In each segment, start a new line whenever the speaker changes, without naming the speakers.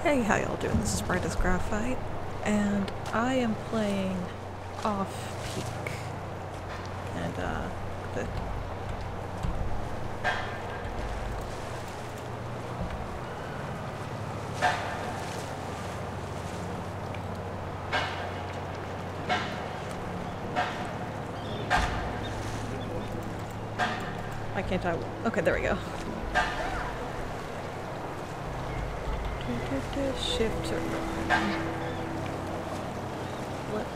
Hey, how y'all doing? This is Bright as Graphite, and I am playing Off-Peak. And, why can't I? Okay, there we go. Shift or flip.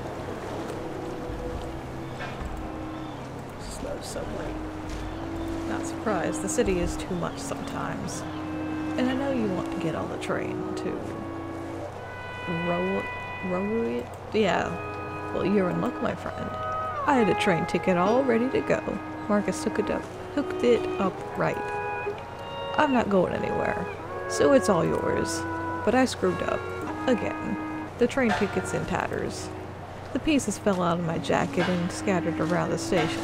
Slow subway. Not surprised. The city is too much sometimes. And I know you want to get on the train to row it? Yeah. Well, you're in luck, my friend. I had a train ticket all ready to go. Marcus hooked it up right. I'm not going anywhere. So it's all yours. But I screwed up. Again. The train ticket's in tatters. The pieces fell out of my jacket and scattered around the station.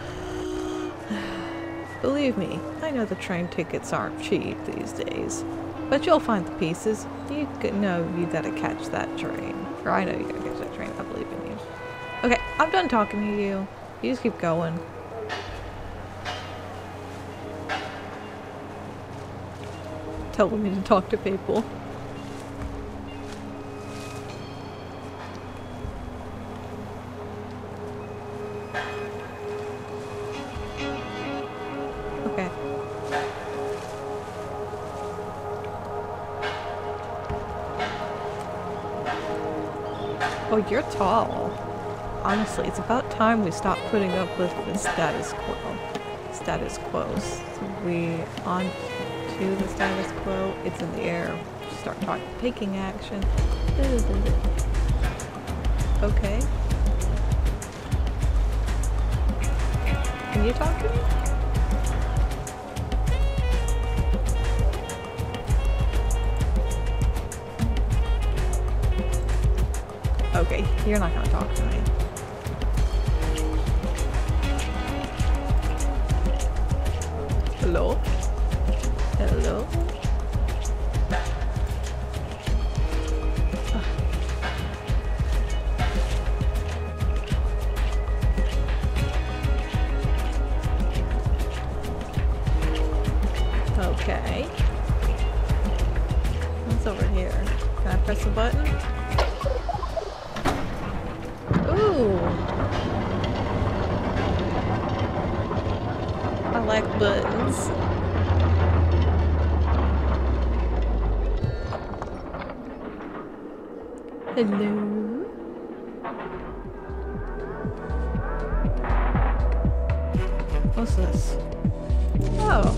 Believe me, I know the train tickets aren't cheap these days. But you'll find the pieces. You gotta catch that train. Or I know you gotta catch that train. I believe in you. Okay, I'm done talking to you. You just keep going. Telling me to talk to people. Okay. Oh, you're tall. Honestly, it's about time we stop putting up with the status quo. Status quo. So we on to the status quo. It's in the air. Start taking action. Okay. Can you talk to me? Okay, you're not gonna talk to me. Hello? Hello? Okay. What's over here? Can I press the button? Ooh! I like buttons. Hello? What's this? Oh.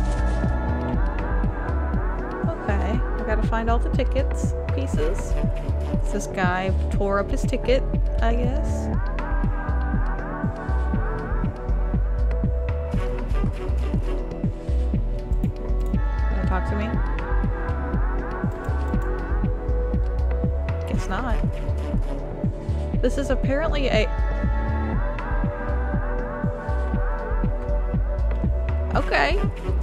Okay. I gotta find all the tickets, pieces. This guy tore up his ticket, I guess. Wanna talk to me? Guess not. This is apparently a... Okay.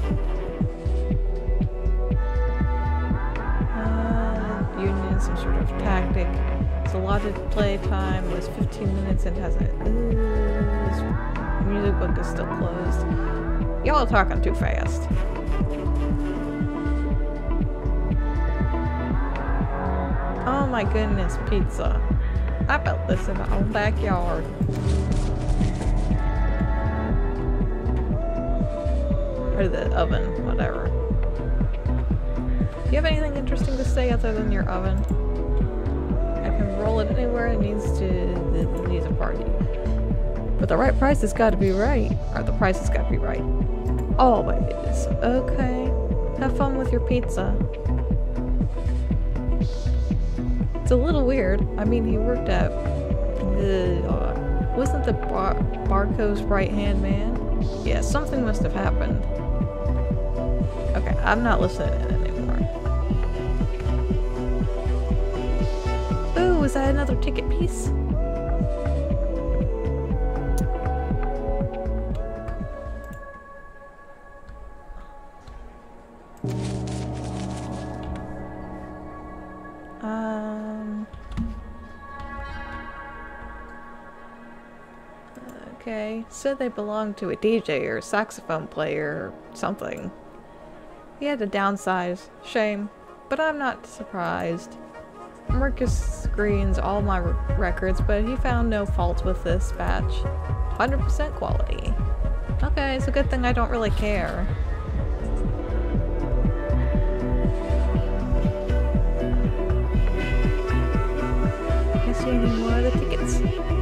Union, some sort of tactic. Its allotted play time was 15 minutes and hasn't... this music book is still closed. Y'all are talking too fast. Oh my goodness, pizza. I built this in my own backyard. Or the oven, whatever. Do you have anything interesting to say other than your oven? I can roll it anywhere it needs a party. But the right price has got to be right. Or the price has got to be right. Always. Okay. Have fun with your pizza. It's a little weird. I mean, he worked at the... wasn't the Barco's right-hand man? Yeah, something must have happened. Okay, I'm not listening anymore. Ooh, is that another ticket piece? Okay, said they belonged to a DJ or saxophone player or something. He had to downsize. Shame. But I'm not surprised. Marcus screens all my records, but he found no faults with this batch. 100% quality. Okay, it's a good thing I don't really care. Can't see any more of the tickets.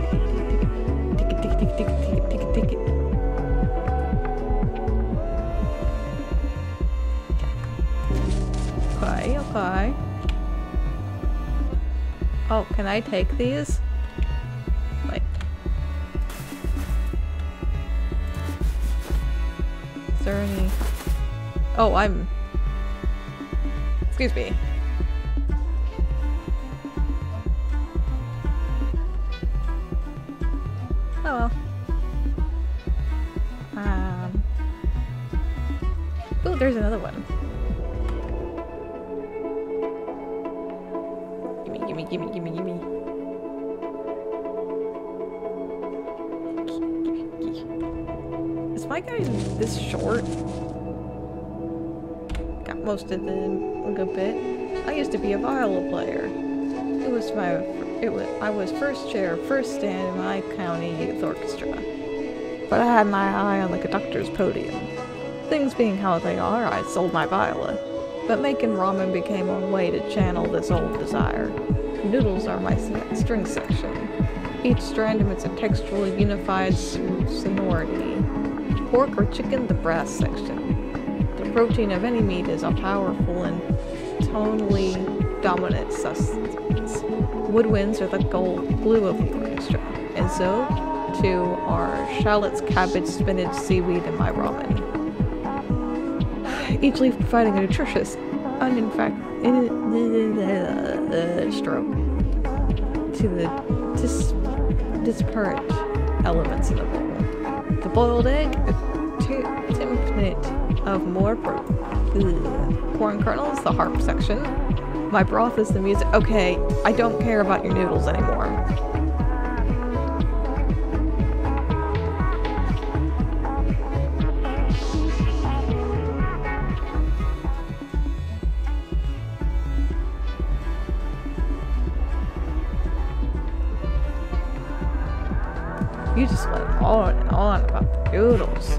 Ticket. Okay. Oh, can I take these? Wait. Is there any... Oh, I'm... Excuse me. Oh well. Oh, there's another one. Gimme. Is my guy this short? Got most of the good bit. I used to be a viola player. I was first chair, first stand in my county youth orchestra. But I had my eye on the conductor's podium. Things being how they are, I sold my viola. But making ramen became a way to channel this old desire. Noodles are my string section. Each strand emits a texturally unified sonority. Pork or chicken, the brass section. The protein of any meat is a powerful and tonally dominant substance. Woodwinds are the gold glue of the orchestra, and so, too, are shallots, cabbage, spinach, seaweed, and my ramen. Each leaf providing a nutritious, stroke to the disparate elements in the bowl. The boiled egg, a timpnet of more corn kernels, the harp section. My broth is the music. Okay, I don't care about your noodles anymore. You just went on and on about the noodles.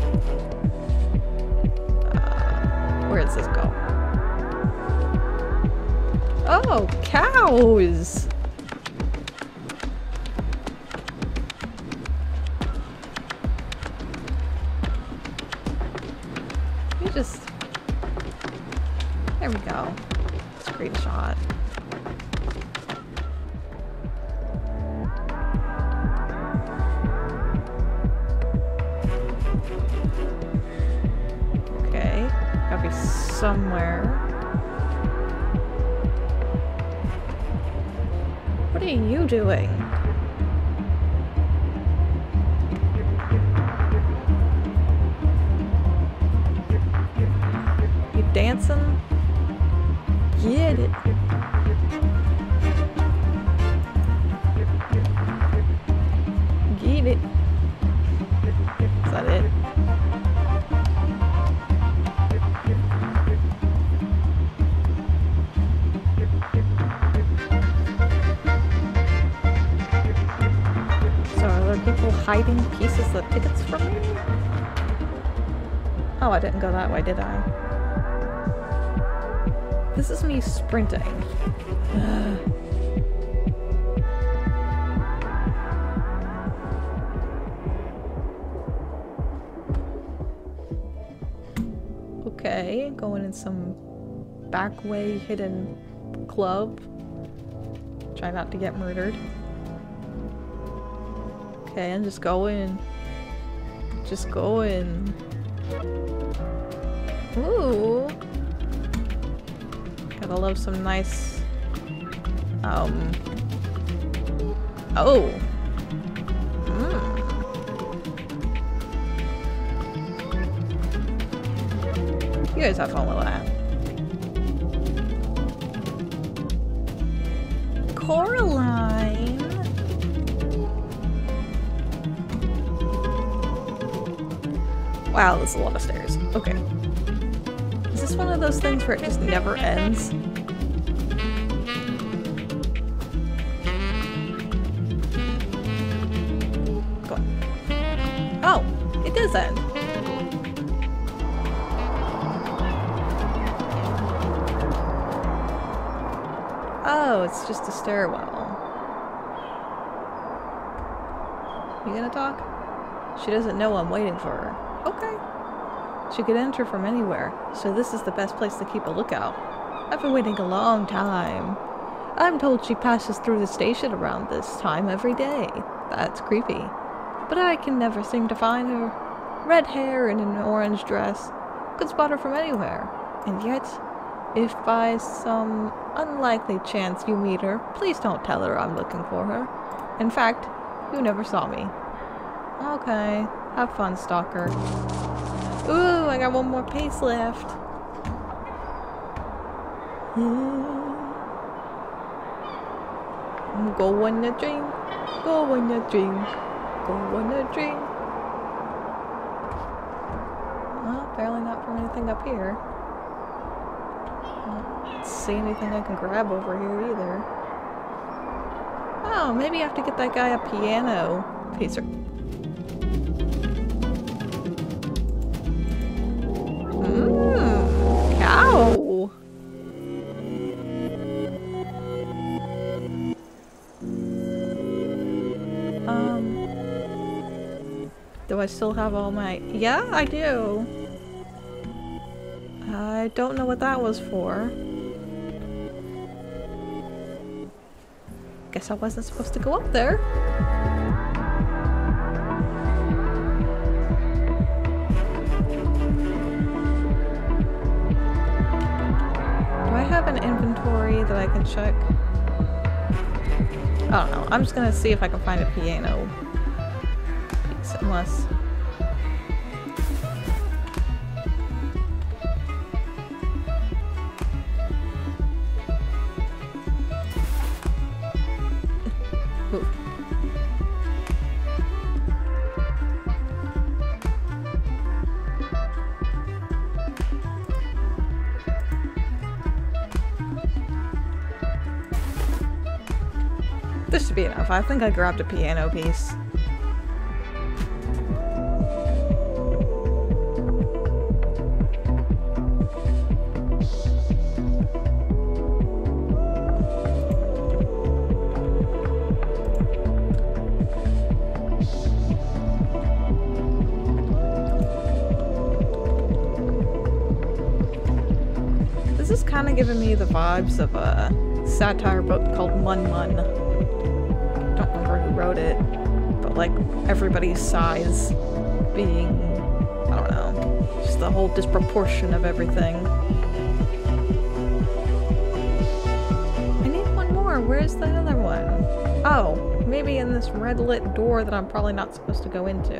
Where does this go? Oh, cows! You just... There we go. Screenshot. Okay, gotta be somewhere. What are you doing? You dancing? Get it. Get it. Is that it? People hiding pieces of tickets from me? Oh, I didn't go that way, did I? This is me sprinting. Okay, going in some back way hidden club. Try not to get murdered. Okay, and just go in. Just go in. Ooh. Gotta love some nice... Oh. You guys have fun with that. Coraline! Wow, that's a lot of stairs. Okay. Is this one of those things where it just never ends? Go on. Oh, it does end. Oh, it's just a stairwell. You gonna talk? She doesn't know I'm waiting for her. Okay. She could enter from anywhere, so this is the best place to keep a lookout. I've been waiting a long time. I'm told she passes through the station around this time every day. That's creepy. But I can never seem to find her. Red hair and an orange dress. Could spot her from anywhere. And yet, if by some unlikely chance you meet her, please don't tell her I'm looking for her. In fact, you never saw me. Okay, have fun, stalker. Ooh, I got one more piece left. Go on a drink, go on a drink, go on a drink. Well, apparently not from anything up here. I don't see anything I can grab over here either. Oh, maybe I have to get that guy a piano piece. Cow! Do I still have all my... Yeah, I do! I don't know what that was for. Guess I wasn't supposed to go up there. Have an inventory that I can check? I don't know. I'm just gonna see if I can find a piano piece, unless... Ooh. This should be enough. I think I grabbed a piano piece. This is kind of giving me the vibes of a satire book called Mun Mun. Don't remember who wrote it, but like everybody's size being, I don't know, just the whole disproportion of everything. I need one more. Where's the other one? Oh, maybe in this red lit door that I'm probably not supposed to go into.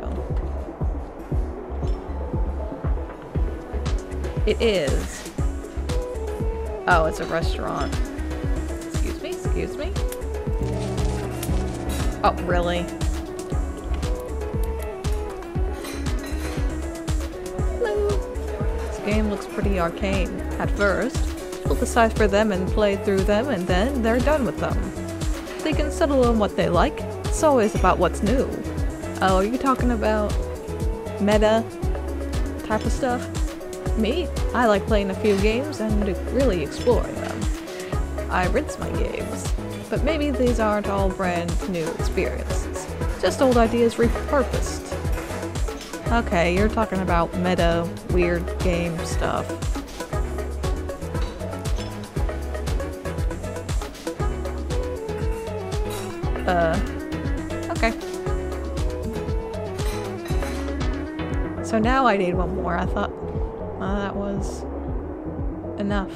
It is. Oh, it's a restaurant. Excuse me, excuse me. Oh, really? Hello. This game looks pretty arcane. At first, people decide for them and play through them, and then they're done with them. They can settle on what they like. It's always about what's new. Oh, are you talking about meta type of stuff? Me? I like playing a few games and really exploring them. I rinse my games. But maybe these aren't all brand new experiences. Just old ideas repurposed. Okay, you're talking about meta, weird game stuff. Okay. So now I need one more. I thought that was enough.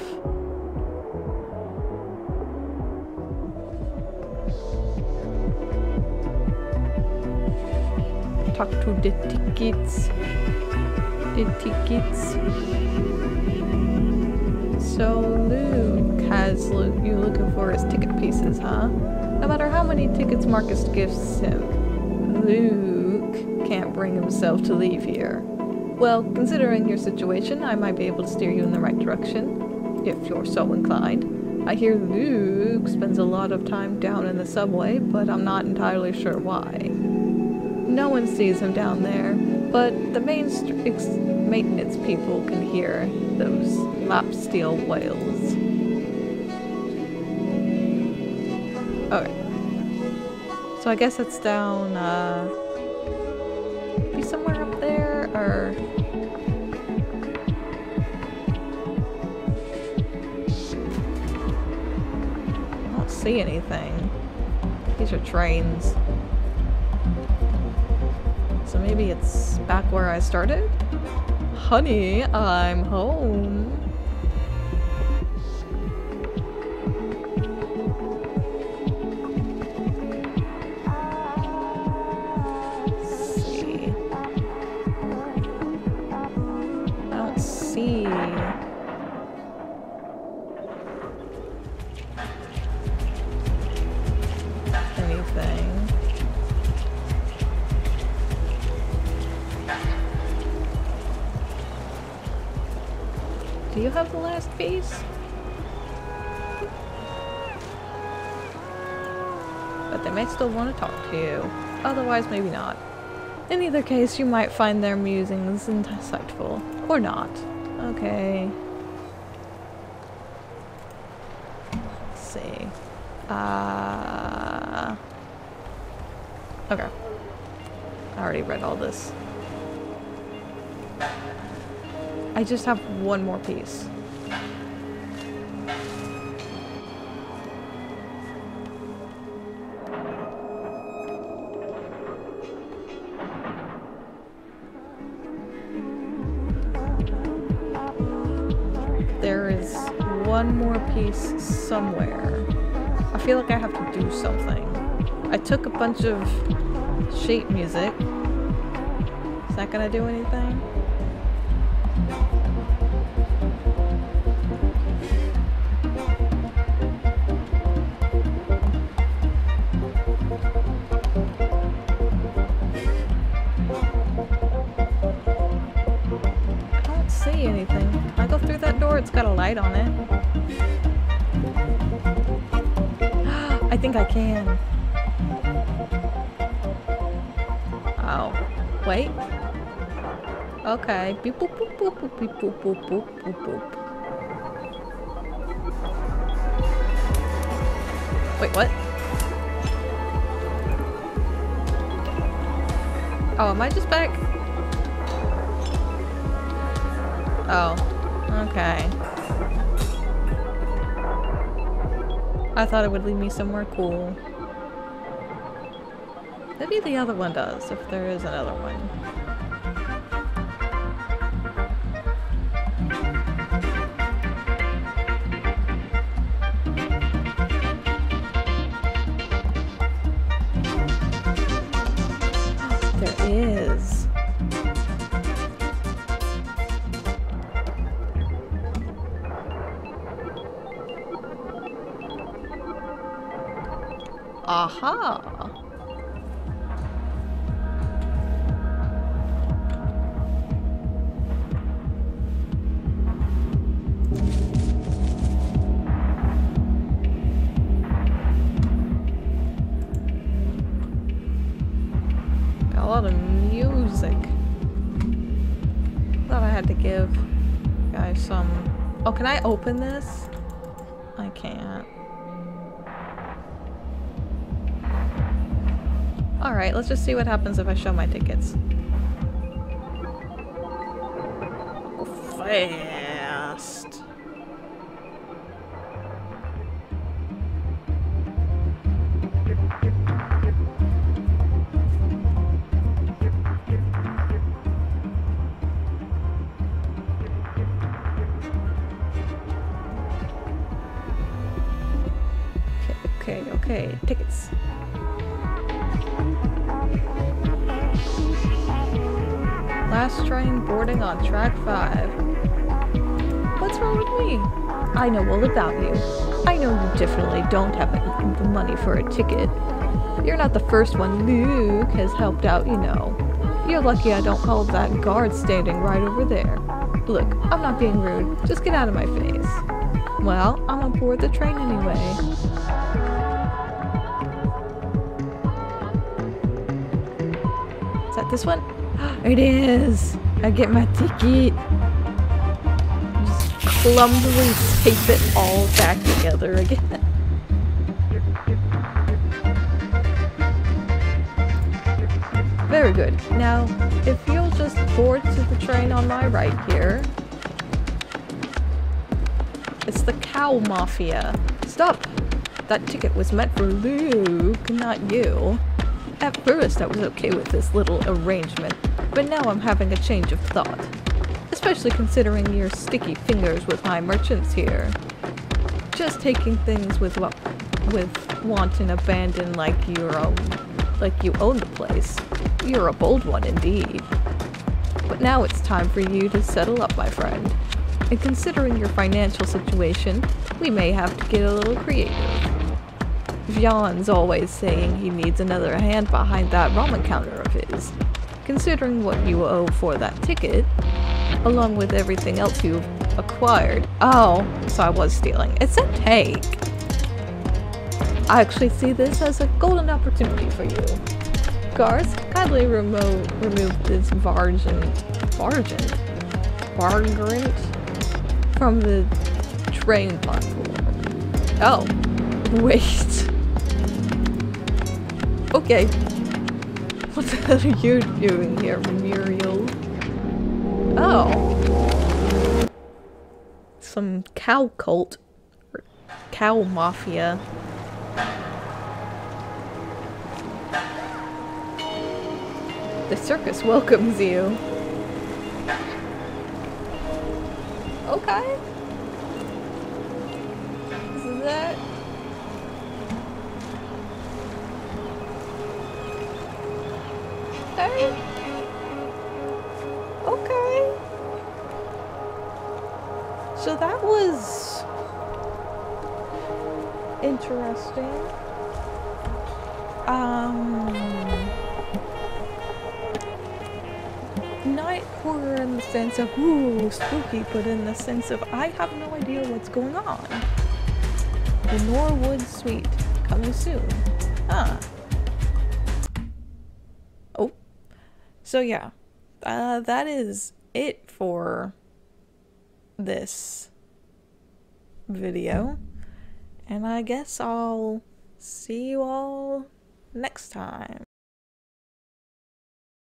Talk to the tickets. The tickets. So Luke has you looking for is ticket pieces, huh? No matter how many tickets Marcus gives him, Luke can't bring himself to leave here. Well, considering your situation, I might be able to steer you in the right direction, if you're so inclined. I hear Luke spends a lot of time down in the subway, but I'm not entirely sure why. No one sees him down there, but the maintenance people can hear those lap steel wails. Okay. So I guess it's down, be somewhere up there, or... I don't see anything. These are trains. So maybe it's back where I started? Honey, I'm home. Do you have the last piece? But they may still want to talk to you. Otherwise, maybe not. In either case, you might find their musings insightful. Or not. Okay. Let's see. Okay. I already read all this. I just have one more piece. There is one more piece somewhere. I feel like I have to do something. I took a bunch of sheet music. Is that gonna do anything? It's got a light on it. I think I can. Oh. Wait. Okay. Beep boop boop boop boop beep boop boop boop boop boop. Wait, what? Oh, am I just back? Oh. Okay. I thought it would lead me somewhere cool. Maybe the other one does, if there is another one. There is. Aha! Got a lot of music. Thought I had to give guys some... Oh, can I open this? I can't. Alright, let's just see what happens if I show my tickets. Go fast. Okay, tickets. Last train boarding on track 5. What's wrong with me? I know all about you. definitely don't have the money for a ticket. You're not the first one Luke has helped out, you know. You're lucky I don't call that guard standing right over there. Look, I'm not being rude. Just get out of my face. Well, I'm on board the train anyway. Is that this one? It is! I get my ticket. Just clumsily tape it all back together again. Very good. Now, if you'll just board to the train on my right here. It's the Cow Mafia. Stop! That ticket was meant for Luke, not you. At first I was okay with this little arrangement, but now I'm having a change of thought. Especially considering your sticky fingers with my merchants here. Just taking things with wanton abandon like you own the place. You're a bold one indeed. But now it's time for you to settle up, my friend. And considering your financial situation, we may have to get a little creative. Vion's always saying he needs another hand behind that ramen counter of his. Considering what you owe for that ticket, along with everything else you've acquired. Oh, so I was stealing. It said take. I actually see this as a golden opportunity for you. Guards, kindly remove this vagrant from the train platform. Oh, wait. Okay. What the hell are you doing here, Muriel? Oh. Some cow cult. Or cow mafia. The circus welcomes you. Okay. This is it. Okay. Okay. So that was interesting. Not horror in the sense of, ooh, spooky, but in the sense of, I have no idea what's going on. The Norwood Suite, coming soon. Huh. Oh. So yeah, that is it for this video. And I guess I'll see you all next time.